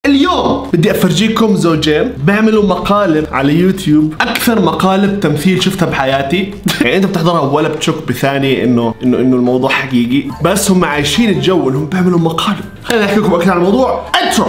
اليوم بدي افرجيكم زوجين بيعملوا مقالب على يوتيوب، اكثر مقالب تمثيل شفتها بحياتي. يعني انت بتحضرها ولا بتشك بثاني انه الموضوع حقيقي، بس هم عايشين الجو انهم بيعملوا مقالب. خليني احكي لكم اكثر عن الموضوع. انترو.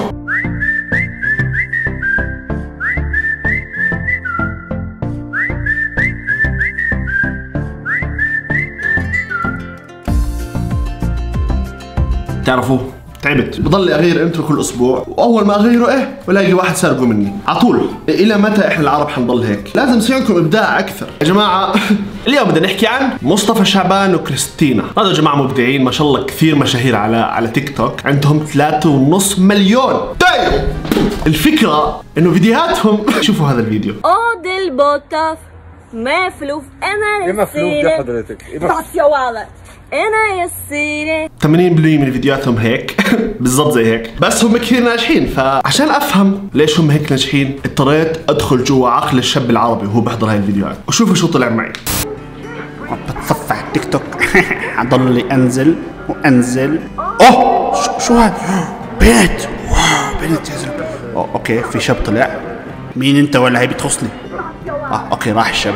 تعرفوا تعبت بضل اغير انترو كل اسبوع، واول ما اغيره بلاقي واحد سرقه مني على طول. الى متى احنا العرب حنضل هيك؟ لازم يصير عندكم ابداع اكثر يا جماعه. اليوم بدنا نحكي عن مصطفى شعبان وكريستينا. هذول يا جماعه مبدعين ما شاء الله، كثير مشاهير على تيك توك، عندهم 3.5 مليون. طيب الفكره انه فيديوهاتهم شوفوا هذا الفيديو. دي البطاف مفلوف انا ايه مفلوف دي حضرتك؟ ايه مفلوف يا ولد انا يا سيدي. 80% من فيديوهاتهم هيك بالضبط زي هيك، بس هم كثير ناجحين. فعشان افهم ليش هم هيك ناجحين اضطريت ادخل جوا عقل الشاب العربي وهو بيحضر هاي الفيديوهات، وشوفوا شو طلع معي. بتصفح التيك توك حضل لي انزل وانزل. شو هذا؟ بنت، واو بنت يا زلمه. اوكي في شاب طلع. مين انت ولا هي بتخصني؟ اوكي راح الشاب.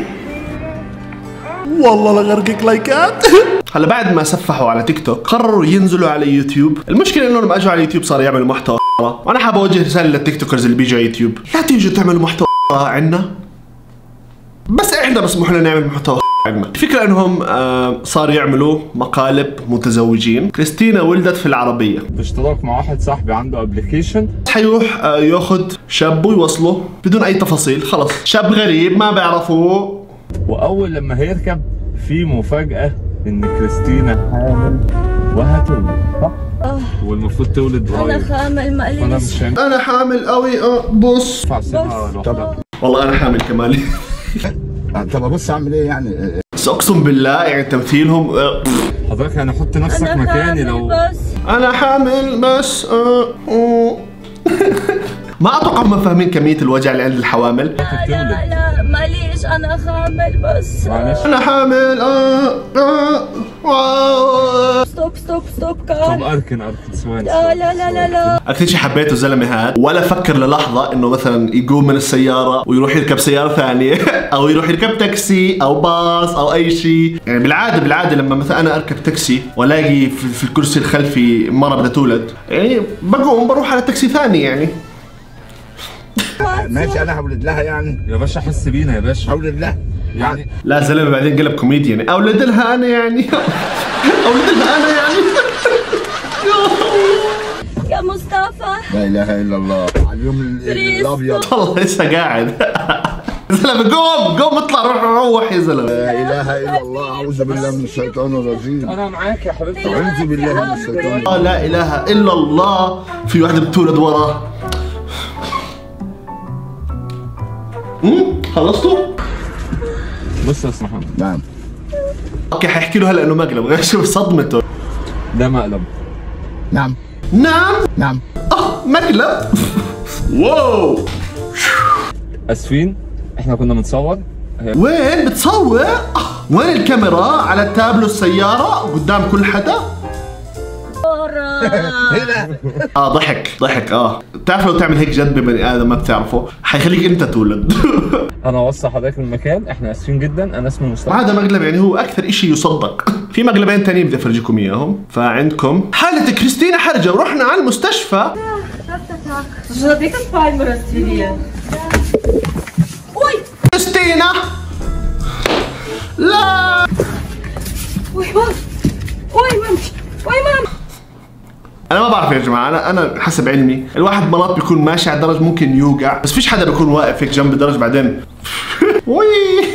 والله لغرقك لايكات. هلا بعد ما سفحوا على تيك توك قرروا ينزلوا على يوتيوب. المشكله انه لما اجوا على يوتيوب صاروا يعملوا محتوى، وانا حاب اوجه رساله للتيك توكرز اللي بيجوا على يوتيوب، لا تيجوا تعملوا محتوى عنا، بس احنا مسموح لنا نعمل محتوى عنا. الفكره انهم صاروا يعملوا مقالب متزوجين. كريستينا ولدت في العربيه باشتراك مع واحد صاحبي عنده ابلكيشن، حيروح ياخذ شاب ويوصله بدون اي تفاصيل، خلص شاب غريب ما بيعرفوه. واول لما هيركب في مفاجاه ان كريستينا حامل وهتولد، صح؟ والمفروض تولد قريب. انا حامل مقليش. انا حامل قوي. بص والله انا حامل كمان. طب ابص اعمل ايه يعني؟ بس اقسم بالله يعني تمثيلهم حضرتك يعني حط نفسك مكاني لو انا حامل بس ما اتوقع هم فاهمين كميه الوجع اللي عند الحوامل. لا ماليش انا حامل بس. معلش انا حامل. ستوب طب اركن ثواني. لا اكثر شيء حبيته الزلمه هذا ولا فكر للحظه انه مثلا يقوم من السياره ويروح يركب سياره ثانيه او يروح يركب تاكسي او باص او اي شيء. يعني بالعاده لما مثلا انا اركب تاكسي والاقي في الكرسي الخلفي مره بدها تولد، يعني بقوم بروح على تاكسي ثاني. يعني ماشي انا هولد لها يعني يا باشا حس بينا يا باشا، هولد لها يعني لا زلمه بعدين قلب كوميديان. اولد لها انا يعني اولد لها انا يعني يا مصطفى. لا اله الا الله على اليوم الابيض. والله لسه قاعد. زلمه قوم اطلع روح يا زلمه. لا اله الا الله اعوذ بالله من الشيطان الرجيم. انا معاك يا حبيبتي. اعوذ بالله من الشيطان. لا اله الا الله. في واحده بتولد وراه. خلصتوا؟ بص يا استاذ محمد. نعم. اوكي حيحكي له هلا انه مقلب، غير شوف صدمته. ده مقلب. نعم مقلب. واو اسفين احنا كنا بنصور. وين بتصور؟ وين الكاميرا؟ على التابلو السيارة قدام كل حدا؟ هنا ضحك. بتعرف لو تعمل هيك جد ببني ادم ما بتعرفه حيخليك انت تولد. انا اوصل حضرتك المكان، احنا اسفين جدا. انا اسمي مصطفى. هذا مقلب يعني هو اكثر اشي يصدق. في مقلبين تانيين بدي افرجيكم اياهم. فعندكم حالة كريستينا حرجة ورحنا على المستشفى. كريستينا لا انا ما بعرف يا جماعه. انا حسب علمي الواحد مرات بيكون ماشي على الدرج ممكن يوقع، بس فيش حدا بيكون واقف هيك جنب الدرج بعدين وي.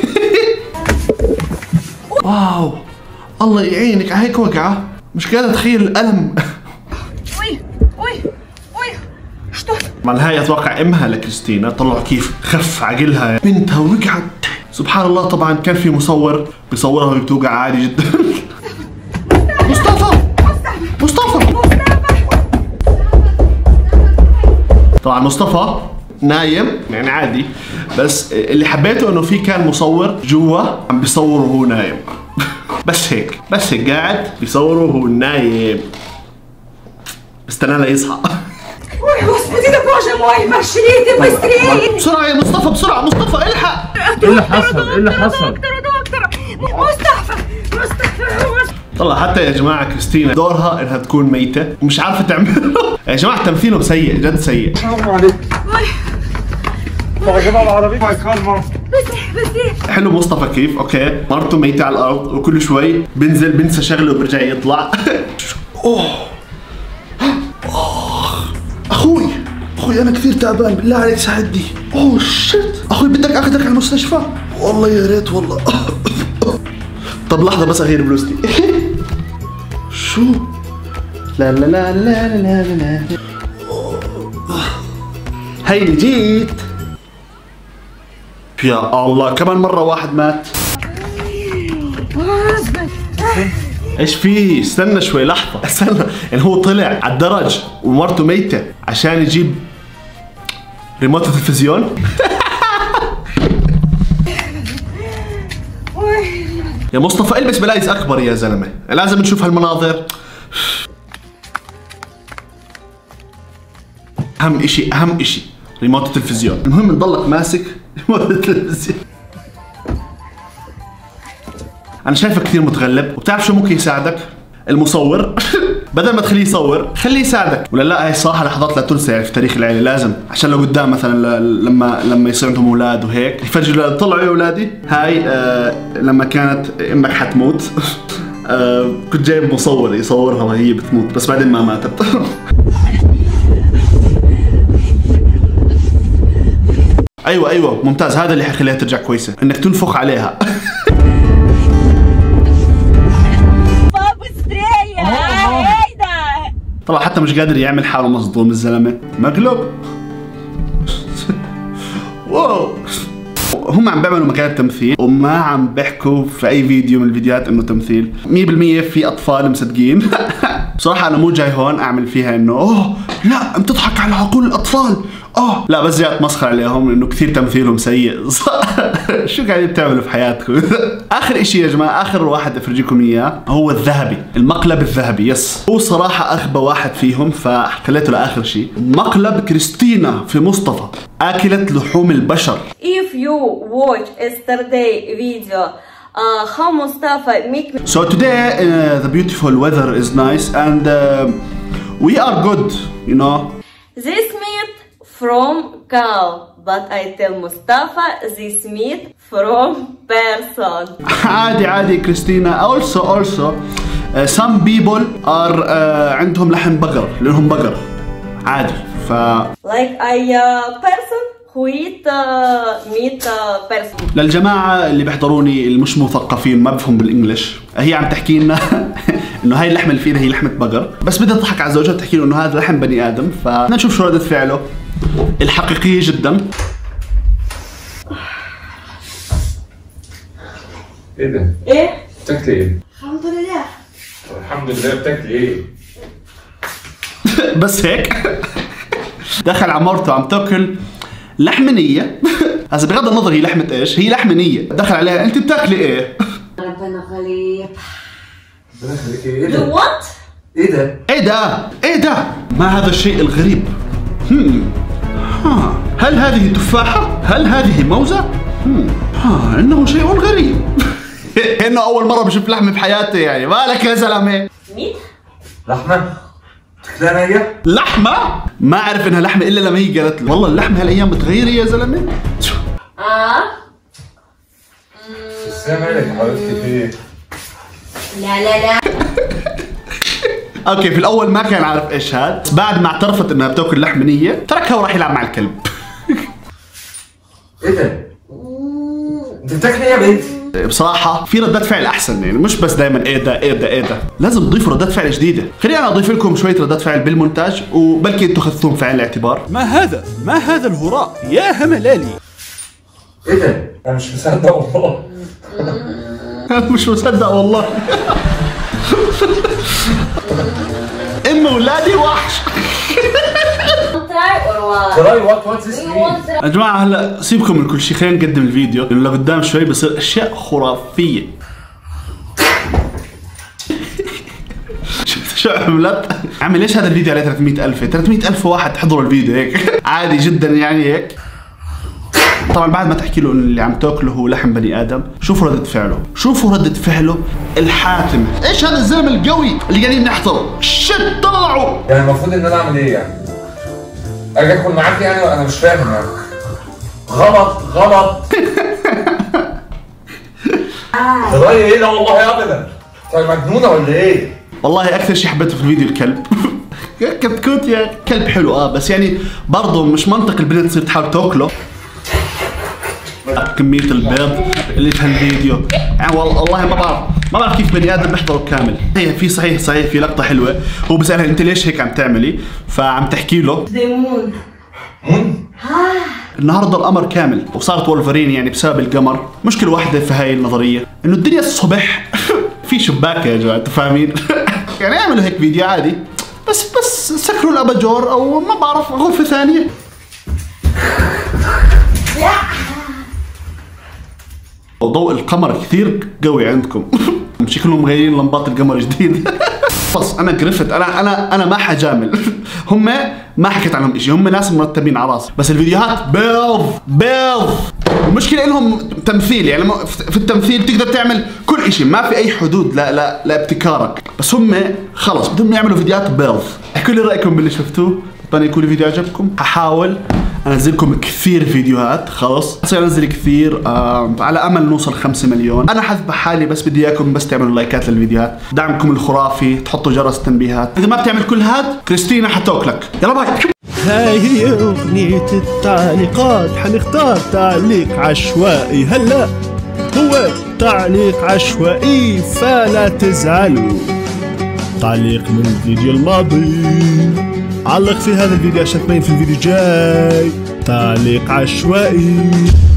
واو الله يعينك على هيك وقعه، مش قادر اتخيل الالم. طبعا هاي اتوقع امها لكريستينا. طلعوا كيف خف عقلها بنتها ووقعت. سبحان الله. طبعا كان في مصور بيصورها وهي بتوقع عادي جدا. مصطفى طبعا مصطفى نايم يعني عادي، بس اللي حبيته انه في كان مصور جوا عم بيصوره وهو نايم. بس هيك قاعد بيصوره وهو نايم، استنى لا يصحى. Боже мой, машините быстрее! بسرعة يا مصطفى، بسرعة مصطفى الحق. ايه اللي حصل؟ ايه اللي حصل؟ دكتور مصطفى طلع حتى يا جماعة كريستينا دورها انها تكون ميتة ومش عارفة تعمل. يا جماعة تمثيلهم سيء، جد سيء. حرام عليك. يا جماعة العربية ما يتكلموا. حلو مصطفى كيف؟ اوكي، مرته ميتة على الارض وكل شوي بنزل بنسى شغله وبرجع يطلع. اوه اخوي انا كثير تعبان، بالله عليك ساعدني. اوه شت اخوي، بدك اخذك على المستشفى؟ والله يا ريت والله. طب لحظة بس اغير بلوزتي. شو؟ لا لا لا لا لا لا لا. هيني جيت. يا الله كمان مرة واحد مات. ايش فيه؟ استنى شوي لحظة، استنى، يعني هو طلع على الدرج ومرته ميتة عشان يجيب ريموت التلفزيون؟ يا مصطفى البس بلايز اكبر يا زلمة، لازم نشوف هالمناظر. اهم اشي ريموت التلفزيون. المهم نضلك ماسك ريموت التلفزيون. انا شايفه كثير متغلب، وبتعرف شو ممكن يساعدك؟ المصور. بدل ما تخليه يصور خليه يساعدك. ولا لا، هي صراحه لحظات لا تنسى يعني في تاريخ العيله، لازم عشان لو قدام مثلا لما يصير عندهم اولاد وهيك فجاه طلعوا يا اولادي هاي لما كانت امك حتموت. كنت جايب مصور يصورها وهي بتموت بس بعدين ما ماتت. ايوه ممتاز، هذا اللي حيخليها ترجع كويسه، انك تنفخ عليها. طبعا حتى مش قادر يعمل حاله مصدوم الزلمه، مقلوب. واو، هم عم بيعملوا مكان تمثيل وما عم بيحكوا في اي فيديو من الفيديوهات انه تمثيل. 100% في اطفال مصدقين. بصراحه انا مو جاي هون اعمل فيها انه اوه لا انت تضحك على عقول الاطفال، لا بس جاي اتمسخر عليهم لانه كثير تمثيلهم سيء. شو قاعدين تعملوا في حياتكم؟ اخر اشي يا جماعه، اخر واحد افرجيكم اياه هو الذهبي، المقلب الذهبي. يس، هو صراحه اغبى واحد فيهم فخليته لاخر شيء. مقلب كريستينا في مصطفى، اكلت لحوم البشر. If you watch yesterday video how Mustafa make me. So today the beautiful weather is nice and we are good, you know. This meat from cow, but I tell Mustafa this meat from person. عادي كريستينا. Also some people are عندهم لحم بقر لأنهم بقر عادي. Like I person who eat meat person. للجماعة اللي بيحضروني المش مثقفين ما بفهم بالانجلش، هي عم تحكي لنا انه هاي اللحمة اللي فينا هي لحمة بقر، بس بدها تضحك على زوجها تحكي له انه هذا لحم بني ادم، فبدنا نشوف شو ردة فعله الحقيقية جدا. ايه ده؟ ايه؟ بتاكلي ايه؟ الحمد لله. الحمد لله. بتاكلي ايه؟ بس هيك. دخل على مرته عم تاكل لحمة نية. هسه بغض النظر هي لحمة ايش؟ هي لحمة نية. دخل عليها انت بتاكلي ايه؟ ربنا خليك. ربنا يخليك. ايه You ده؟ what؟ ايه ده؟ ما هذا الشيء الغريب؟ هل هذه تفاحة؟ هل هذه موزة؟ انه شيء غريب. انه اول مرة بشوف لحمة بحياتي يعني، مالك يا زلمة؟ مين؟ لحمة؟ بتاكلها هي؟ لحمة؟ ما اعرف انها لحمة الا لما هي قالت له. والله اللحمة هالايام متغيرة يا زلمة. بس مالك يا حبيبتي في ايه؟ لا اوكي، في الاول ما كان عارف ايش هاد، بعد ما اعترفت انها بتاكل لحمة نية تركها وراح يلعب مع الكلب. ايه ده؟ انت بتاكلي ايه يا بنتي؟ بصراحة في ردات فعل احسن، يعني مش بس دائما ايه ده، لازم تضيفوا ردات فعل جديدة. خليني انا اضيف لكم شوية ردات فعل بالمونتاج وبلكي انتم خذتوهم في عين الاعتبار. ما هذا الهراء يا هملالي؟ ايه ده؟ انا مش مصدق والله. انا مش مصدق والله. ام ولادي وحش. تراي وات ذس مين؟ يا جماعة هلا سيبكم من كل شيء، خلينا نقدم الفيديو لانه لقدام شوي بصير اشياء خرافية. شو عملت؟ عمي ليش هذا الفيديو عليه 300,000؟ 300,000 واحد حضروا الفيديو هيك عادي جدا يعني هيك. طبعا بعد ما تحكي له ان اللي عم تاكله هو لحم بني ادم، شوفوا ردة فعله، شوفوا ردة فعله الحاتمة. ايش هذا الزلمة القوي اللي قاعدين نحضره؟ شت طلعوا. يعني المفروض ان انا اعمل ايه يعني؟ اجي اكل معاك يعني؟ انا مش فاهم يعني. غلط. رايي ايه؟ لا والله ابدا. طيب مجنونة ولا ايه؟ والله اكثر شيء حبيته في الفيديو الكلب. كتكوت يا كلب حلو بس يعني برضه مش منطق البنت تصير تحاول تاكله. كمية البيض اللي في هالفيديو يعني والله ما بعرف كيف بني ادم بيحضره كامل. هي في صحيح في لقطة حلوة، هو بسألها انت ليش هيك عم تعملي؟ فعم تحكي له مون النهارده القمر كامل وصارت وولفرين يعني بسبب القمر. مشكلة واحدة في هاي النظرية انه الدنيا الصبح في شباك يا جماعة انتوا فاهمين؟ يعني اعملوا هيك فيديو عادي بس سكروا الاباجور او ما بعرف غرفة ثانية. وضوء القمر كثير قوي عندكم. شكلهم مغيرين لمبات القمر جديد. بس انا قرفت، انا ما حجامل. هم ما حكيت عنهم شيء، هم ناس مرتبين على راسي، بس الفيديوهات بيض. المشكله انهم تمثيل، يعني في التمثيل تقدر تعمل كل شيء، ما في اي حدود لابتكارك، بس هم خلص بدهم يعملوا فيديوهات بيض. احكوا لي رايكم باللي شفتوه، اتمنى يكون الفيديو عجبكم. هحاول انزلكم كثير فيديوهات، خلص اصير انزل كثير على امل نوصل 5 مليون. انا حذب حالي بس بدي اياكم بس تعملوا لايكات للفيديوهات، دعمكم الخرافي، تحطوا جرس التنبيهات. اذا ما بتعمل كل هاد كريستينا حتوكلك. يلا باي. هاي هي أغنية التعليقات، حنختار تعليق عشوائي. هلا هو تعليق عشوائي فلا تزعلوا. تعليق من الفيديو الماضي علق في هذا الفيديو عشان تبين في الفيديو الجاي. تعليق عشوائي.